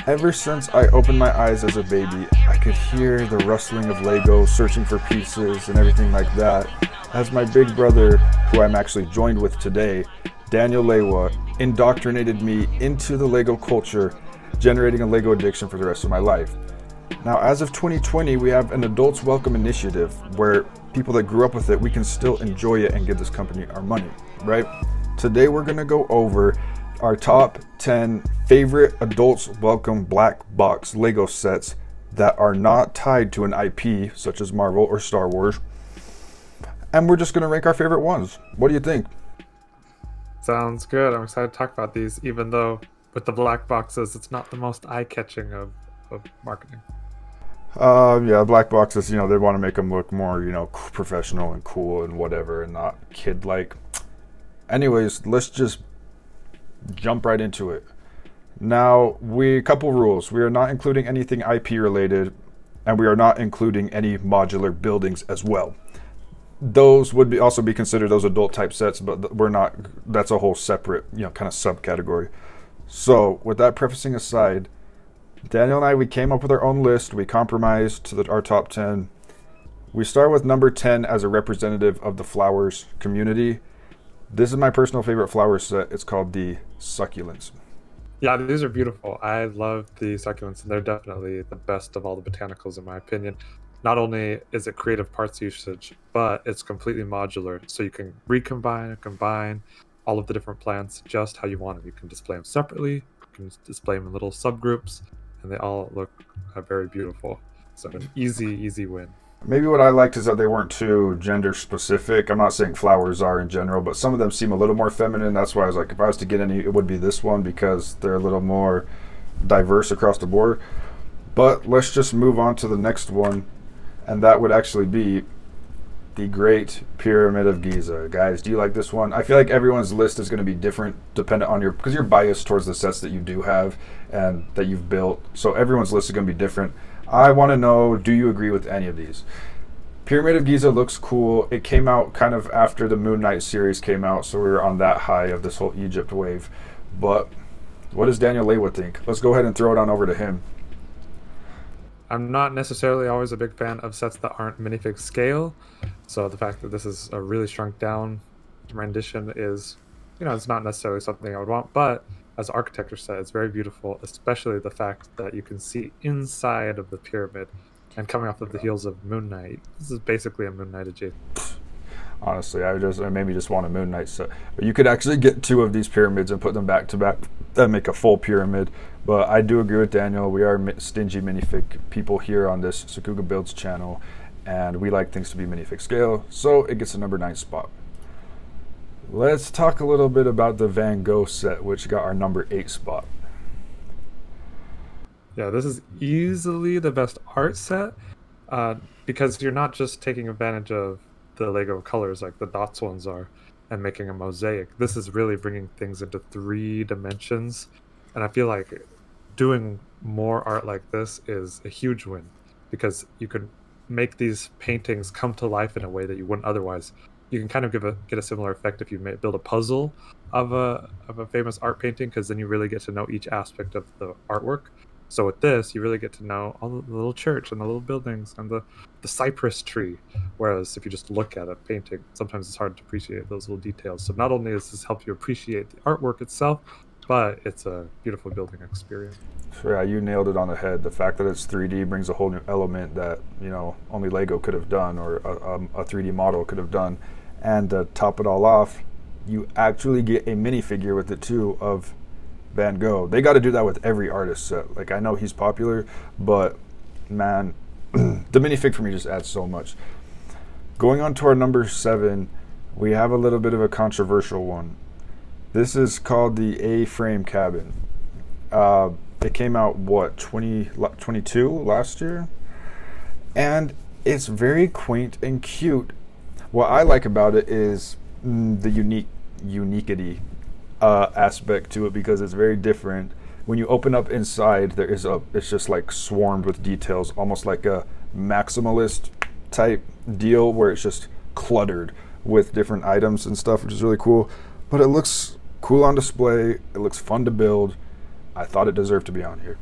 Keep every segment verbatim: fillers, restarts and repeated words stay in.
Ever since I opened my eyes as a baby, I could hear the rustling of Lego, searching for pieces and everything like that. As my big brother, who I'm actually joined with today, Danielewa, indoctrinated me into the Lego culture, generating a Lego addiction for the rest of my life. Now, as of twenty twenty, we have an Adults Welcome initiative where people that grew up with it, we can still enjoy it and give this company our money, right? Today, we're gonna go over our top ten favorite Adults Welcome black box Lego sets that are not tied to an I P such as Marvel or Star Wars. And we're just gonna rank our favorite ones. What do you think? Sounds good. I'm excited to talk about these, even though with the black boxes, it's not the most eye-catching of, of marketing. Uh, yeah, black boxes, you know, they want to make them look more, you know, professional and cool and whatever and not kid-like. Anyways, let's just jump right into it. Now, we, a couple rules. We are not including anything I P related, and we are not including any modular buildings as well. Those would be also be considered those adult type sets, but we're not, that's a whole separate, you know, kind of subcategory. So with that prefacing aside, Daniel and I, we came up with our own list. We compromised to the, our top ten. We start with number ten as a representative of the flowers community. This is my personal favorite flower set. It's called the Succulents. Yeah, these are beautiful. I love the succulents, and they're definitely the best of all the botanicals in my opinion. Not only is it creative parts usage, but it's completely modular, so you can recombine and combine all of the different plants just how you want them. You can display them separately, you can display them in little subgroups, and they all look uh, very beautiful. So an easy, easy win. Maybe what I liked is that they weren't too gender specific. I'm not saying flowers are in general, but some of them seem a little more feminine. That's why I was like, if I was to get any, it would be this one because they're a little more diverse across the board. But let's just move on to the next one, and that would actually be the Great Pyramid of Giza. Guys, do you like this one? I feel like everyone's list is going to be different dependent on your, because you're biased towards the sets that you do have and that you've built. So everyone's list is going to be different. I want to know, do you agree with any of these? Pyramid of Giza looks cool. It came out kind of after the Moon Knight series came out, so we were on that high of this whole Egypt wave. But what does Danielewa think? Let's go ahead and throw it on over to him. I'm not necessarily always a big fan of sets that aren't minifig scale, so the fact that this is a really shrunk down rendition is, you know, it's not necessarily something I would want, but as an architecture set, it's very beautiful, especially the fact that you can see inside of the pyramid and coming off of the heels of Moon Knight. This is basically a Moon Knight adjacent. Honestly, I would just I maybe just want a Moon Knight set. But you could actually get two of these pyramids and put them back to back and make a full pyramid. But I do agree with Daniel. We are stingy minifig people here on this Sakuga Builds channel, and we like things to be minifig scale, so it gets a number nine spot. Let's talk a little bit about the Van Gogh set, which got our number eight spot. Yeah, this is easily the best art set uh, because you're not just taking advantage of the Lego colors like the dots ones are and making a mosaic. This is really bringing things into three dimensions, and I feel like doing more art like this is a huge win because you can make these paintings come to life in a way that you wouldn't otherwise. You can kind of give a get a similar effect if you may build a puzzle of a of a famous art painting, because then you really get to know each aspect of the artwork. So with this, you really get to know all the little church and the little buildings and the, the cypress tree. Whereas if you just look at a painting, sometimes it's hard to appreciate those little details. So not only does this help you appreciate the artwork itself, but it's a beautiful building experience. Yeah, you nailed it on the head. The fact that it's three D brings a whole new element that, you know, only Lego could have done, or a, um, a three D model could have done. And to top it all off, you actually get a minifigure with it too of Van Gogh. They got to do that with every artist set. Like, I know he's popular, but man, the minifig for me just adds so much. Going on to our number seven, we have a little bit of a controversial one. This is called the A-frame cabin. Uh, it came out, what, twenty twenty-two last year? And it's very quaint and cute. What I like about it is mm, the unique uniquity uh, aspect to it, because it's very different. When you open up inside, there is a, it's just like swarmed with details, almost like a maximalist type deal where it's just cluttered with different items and stuff, which is really cool. But it looks cool on display. It looks fun to build. I thought it deserved to be on here.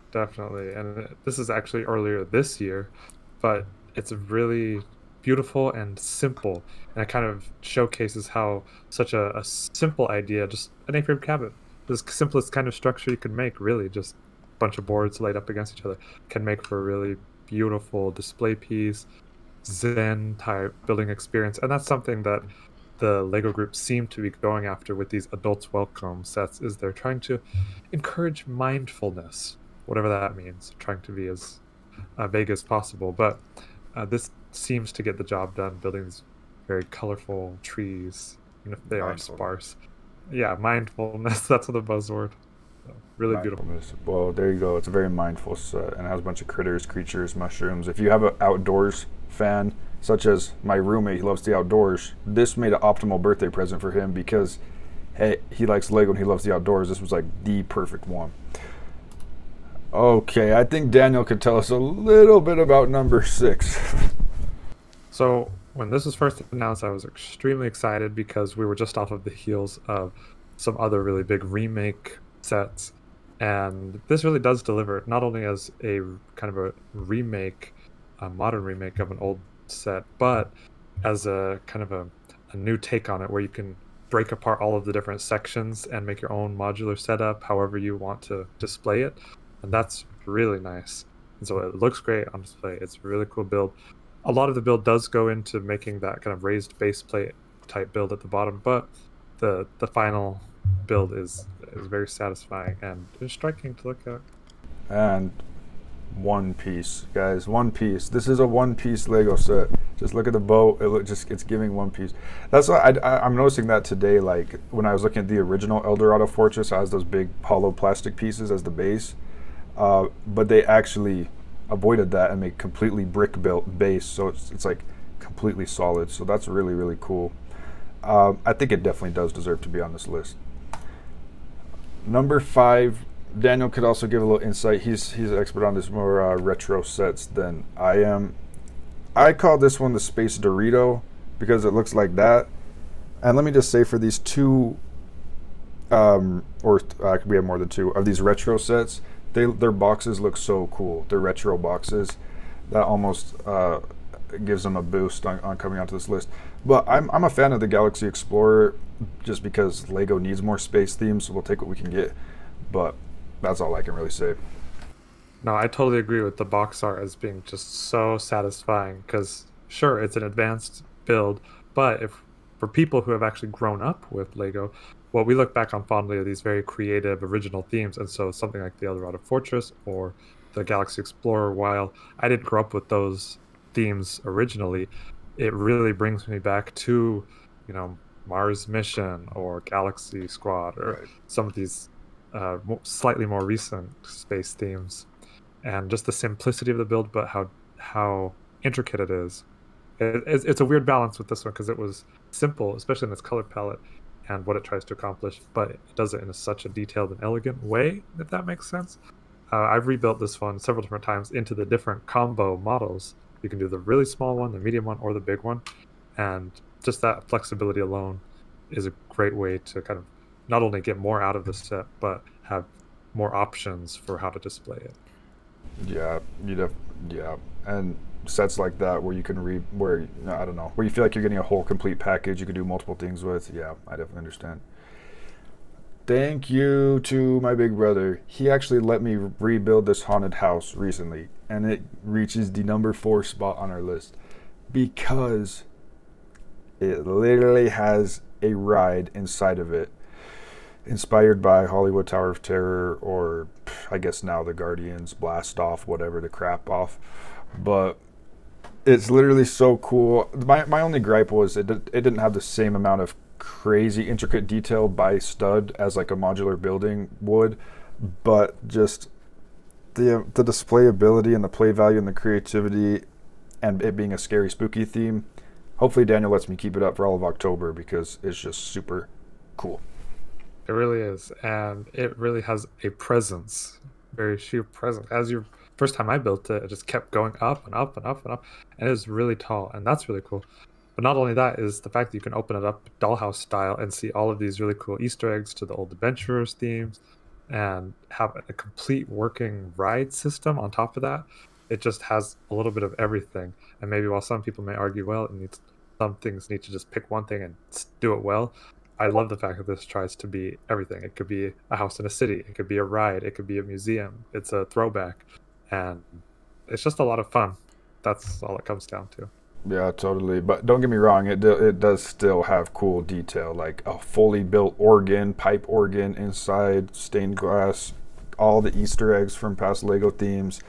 definitely. And it- this is actually earlier this year, but it's really beautiful and simple, and it kind of showcases how such a, a simple idea, just an A-frame cabinet, the simplest kind of structure you could make, really, just a bunch of boards laid up against each other, can make for a really beautiful display piece, zen type building experience. And that's something that the Lego group seem to be going after with these adults welcome sets, is they're trying to encourage mindfulness, whatever that means, trying to be as uh, vague as possible. But uh, this seems to get the job done, building these very colorful trees, even if they are sparse. Yeah, mindfulness, that's the buzzword. So, really beautiful. Well, there you go. It's a very mindful set, and it has a bunch of critters, creatures, mushrooms. If you have an outdoors fan, such as my roommate, he loves the outdoors, this made an optimal birthday present for him because, hey, he likes Lego and he loves the outdoors. This was like the perfect one. Okay, I think Daniel could tell us a little bit about number six. So when this was first announced, I was extremely excited because we were just off of the heels of some other really big remake sets. And this really does deliver, not only as a kind of a remake, a modern remake of an old set, but as a kind of a, a new take on it, where you can break apart all of the different sections and make your own modular setup however you want to display it. And that's really nice. And so it looks great on display. It's a really cool build. A lot of the build does go into making that kind of raised base plate type build at the bottom, but the the final build is is very satisfying and it's striking to look at. And one piece, guys, one piece. This is a one piece Lego set. Just look at the boat. It look just it's giving one piece. That's why I, I, I'm noticing that today. Like when I was looking at the original Eldorado Fortress, it has those big hollow plastic pieces as the base, uh, but they actually avoided that and make completely brick built base, so it's, it's like completely solid. So that's really really cool. um, I think it definitely does deserve to be on this list. Number five, Daniel could also give a little insight. He's he's an expert on this more uh, retro sets than I am. I call this one the Space Dorito because it looks like that. And let me just say, for these two um, or uh, we have more than two of these retro sets, They, their boxes look so cool. They're retro boxes. That almost uh, gives them a boost on, on coming onto this list. But I'm, I'm a fan of the Galaxy Explorer just because Lego needs more space themes, so we'll take what we can get. But that's all I can really say. No, I totally agree with the box art as being just so satisfying because, sure, it's an advanced build, but if for people who have actually grown up with Lego, what we look back on fondly are these very creative, original themes. And so something like the Eldorado Fortress or the Galaxy Explorer, while I didn't grow up with those themes originally, it really brings me back to, you know, Mars Mission or Galaxy Squad or right. some of these uh, slightly more recent space themes. And just the simplicity of the build, but how how intricate it is. It, it's, it's a weird balance with this one because it was simple, especially in its color palette and what it tries to accomplish, but it does it in a, such a detailed and elegant way, if that makes sense. Uh, I've rebuilt this one several different times into the different combo models. You can do the really small one, the medium one, or the big one. And just that flexibility alone is a great way to kind of not only get more out of the set, but have more options for how to display it. Yeah, you def- yeah. And sets like that where you can read, where, I don't know, where you feel like you're getting a whole complete package you can do multiple things with. Yeah, I definitely understand. Thank you to my big brother. He actually let me rebuild this haunted house recently, and it reaches the number four spot on our list because it literally has a ride inside of it inspired by Hollywood Tower of Terror, or I guess now the Guardians Blast Off, whatever, the crap off. But it's literally so cool. My my only gripe was it did, it didn't have the same amount of crazy intricate detail by stud as like a modular building would, but just the the display ability and the play value and the creativity and it being a scary spooky theme. Hopefully Daniel lets me keep it up for all of October because it's just super cool. It really is, and it really has a presence, very sheer presence. As your first time I built it, it just kept going up and up and up and up, and it was really tall, and that's really cool. But not only that is the fact that you can open it up dollhouse style and see all of these really cool Easter eggs to the old Adventurers themes, and have a complete working ride system on top of that. It just has a little bit of everything. And maybe while some people may argue, well, it needs some things need to just pick one thing and do it well. I love the fact that this tries to be everything. It could be a house in a city. It could be a ride. It could be a museum. It's a throwback. And it's just a lot of fun. That's all it comes down to. Yeah, totally. But don't get me wrong, it do, it does still have cool detail, like a fully built organ, pipe organ inside, stained glass, all the Easter eggs from past Lego themes.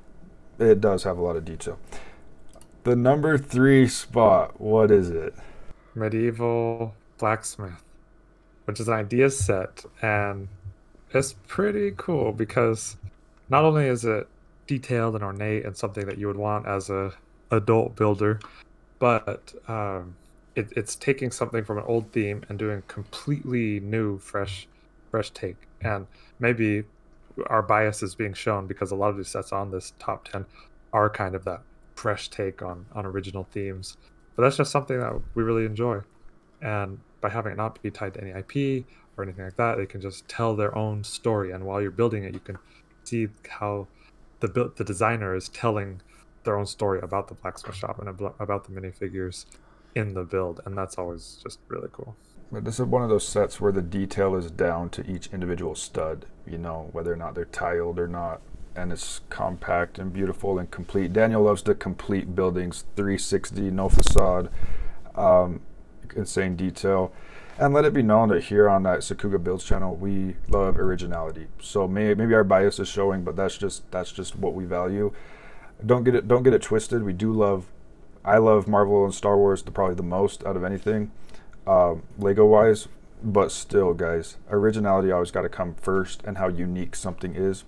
It does have a lot of detail. The number three spot, what is it? Medieval Blacksmith, which is an idea set, and it's pretty cool because not only is it detailed and ornate and something that you would want as a adult builder, but um, it, it's taking something from an old theme and doing completely new, fresh, fresh take. And maybe our bias is being shown because a lot of these sets on this top ten are kind of that fresh take on on original themes. But that's just something that we really enjoy. And by having it not be tied to any I P or anything like that, they can just tell their own story. And while you're building it, you can see how the build, the designer is telling their own story about the blacksmith shop and about the minifigures in the build, and that's always just really cool. But this is one of those sets where the detail is down to each individual stud, you know, whether or not they're tiled or not, and it's compact and beautiful and complete. Daniel loves to complete buildings, three sixty, no facade, um, insane detail. And let it be known that here on that Sakuga Builds channel, we love originality. So may, maybe our bias is showing, but that's just that's just what we value. Don't get it don't get it twisted. We do love, I love Marvel and Star Wars the, probably the most out of anything, uh, Lego wise. But still, guys, originality always got to come first, and how unique something is.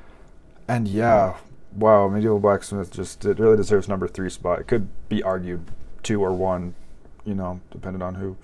And yeah, wow, Medieval Blacksmith just it really deserves number three spot. It could be argued two or one, you know, depending on who.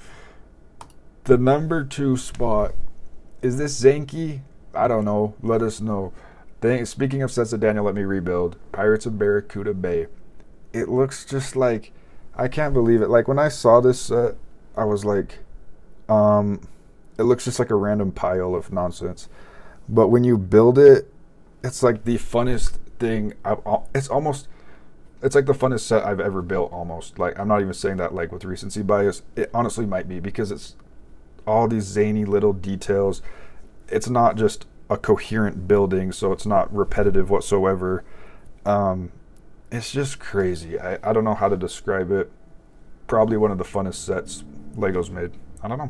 The number two spot, is this Zanky? I don't know. Let us know. Speaking of sets that Daniel let me rebuild, Pirates of Barracuda Bay. It looks just like, I can't believe it. Like when I saw this set, I was like, um, it looks just like a random pile of nonsense. But when you build it, it's like the funnest thing. I've, it's almost, it's like the funnest set I've ever built almost. Like I'm not even saying that like with recency bias. It honestly might be because it's all these zany little details. It's not just a coherent building, so it's not repetitive whatsoever. Um, it's just crazy. I, I don't know how to describe it. Probably one of the funnest sets Lego's made. I don't know.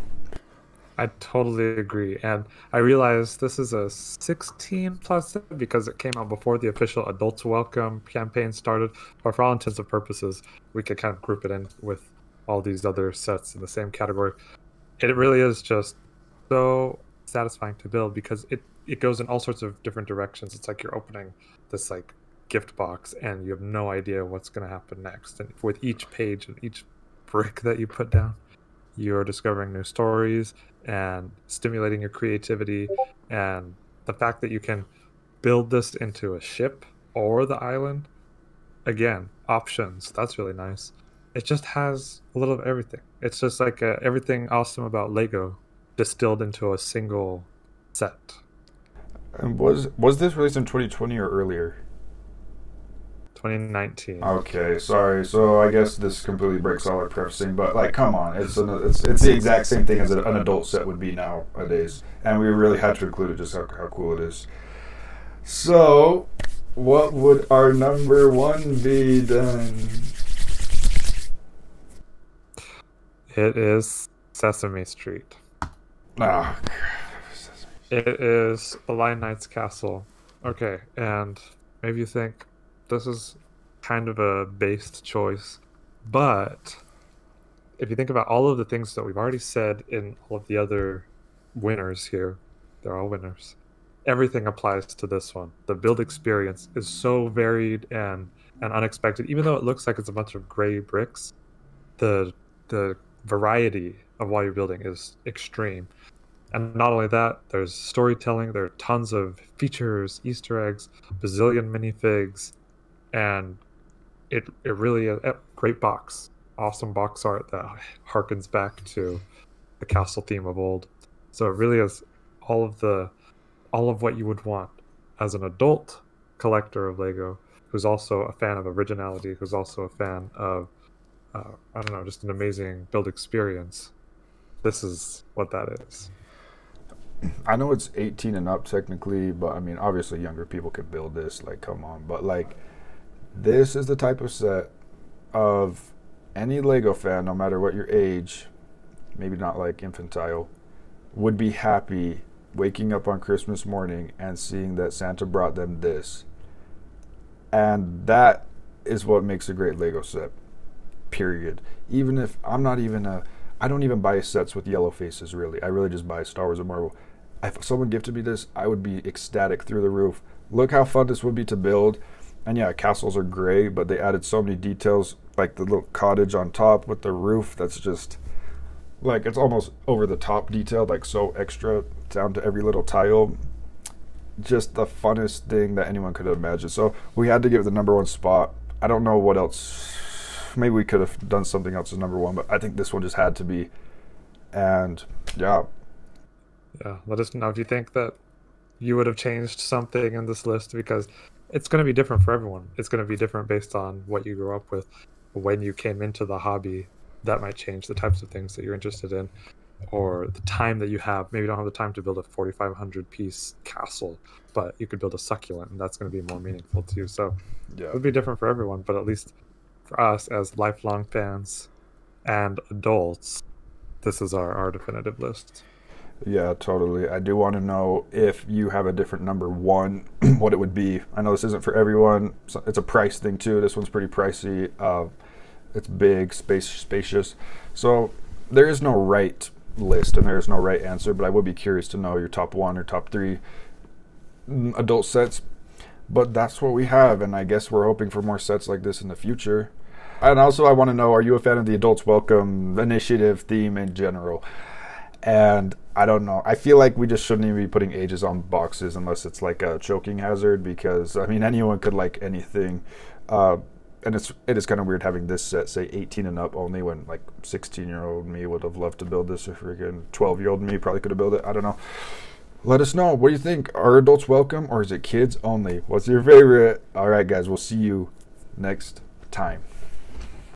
I totally agree. And I realize this is a sixteen plus set because it came out before the official Adults Welcome campaign started. But for all intents and purposes, we could kind of group it in with all these other sets in the same category. It really is just so satisfying to build because it it goes in all sorts of different directions. It's like you're opening this like gift box and you have no idea what's going to happen next, and with each page and each brick that you put down, you're discovering new stories and stimulating your creativity. And the fact that you can build this into a ship or the island, again, options, that's really nice. It just has a little of everything. It's just like uh, everything awesome about Lego distilled into a single set. And was was this released in twenty twenty or earlier? twenty nineteen. Okay, sorry. So I guess this completely breaks all our prefacing, but like, come on, it's an, it's it's the exact same thing as an adult set would be nowadays, and we really had to include it just how how cool it is. So, what would our number one be then? It is Sesame Street. Ah, It is the Lion Knight's Castle. Okay, and maybe you think this is kind of a based choice, but if you think about all of the things that we've already said in all of the other winners here, they're all winners. Everything applies to this one. The build experience is so varied and, and unexpected. Even though it looks like it's a bunch of gray bricks, the the variety of while you're building is extreme. And not only that, there's storytelling, there are tons of features, Easter eggs, bazillion minifigs, and it it really is a great box. Awesome box art that harkens back to the castle theme of old. So it really is all of the all of what you would want as an adult collector of Lego, who's also a fan of originality, who's also a fan of, uh, I don't know, just an amazing build experience. This is what that is. I know it's eighteen and up technically, but I mean, obviously younger people could build this. Like, come on. But like, this is the type of set of any Lego fan, no matter what your age, maybe not like infantile, would be happy waking up on Christmas morning and seeing that Santa brought them this. And that is what makes a great Lego set, period. Even if I'm not even a, I don't even buy sets with yellow faces, really. I really just buy Star Wars and Marvel. If someone gifted me this, I would be ecstatic through the roof. Look how fun this would be to build. And yeah, castles are gray, but they added so many details, like the little cottage on top with the roof. That's just, like, it's almost over the top detailed, like so extra down to every little tile. Just the funnest thing that anyone could have imagined. So we had to give it the number one spot. I don't know what else. Maybe we could have done something else as number one, but I think this one just had to be. And yeah. Yeah, let us know if you think that you would have changed something in this list, because it's going to be different for everyone. It's going to be different based on what you grew up with. When you came into the hobby, that might change the types of things that you're interested in, or the time that you have. Maybe you don't have the time to build a forty-five hundred piece castle, but you could build a succulent, and that's going to be more meaningful to you. So yeah, it would be different for everyone, but at least for us as lifelong fans and adults, this is our, our definitive list. Yeah, totally. I do want to know if you have a different number one, what it would be. I know this isn't for everyone. It's a price thing too. This one's pretty pricey. Uh, it's big, space, spacious. So there is no right list and there is no right answer, but I would be curious to know your top one or top three adult sets. But that's what we have, and I guess we're hoping for more sets like this in the future. And also I want to know, are you a fan of the Adults Welcome initiative theme in general? And I don't know. I feel like we just shouldn't even be putting ages on boxes unless it's like a choking hazard, because I mean anyone could like anything. Uh, and it's it is kind of weird having this set say eighteen and up only, when like sixteen year old me would have loved to build this, or freaking twelve year old me probably could have built it. I don't know. Let us know. What do you think? Are adults welcome or is it kids only? What's your favorite? All right, guys. We'll see you next time.